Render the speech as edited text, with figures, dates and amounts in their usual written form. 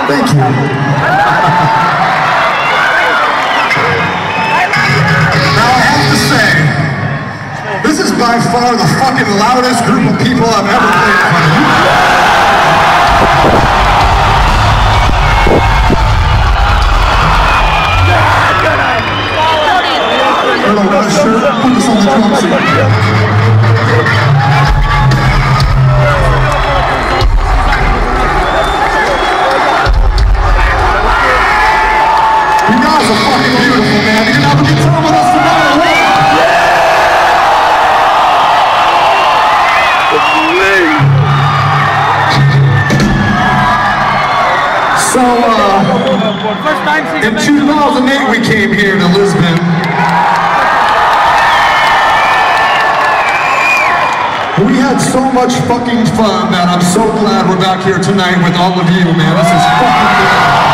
Thank you. Now I have to say, this is by far the fucking loudest group of people I've ever played in front of you. Hello, guys, sure. Put this on the drum set. You guys are fucking beautiful, man. You're gonna have a good time with us tomorrow. So, in 2008 we came here to Lisbon. We had so much fucking fun that I'm so glad we're back here tonight with all of you, man. This is fucking good.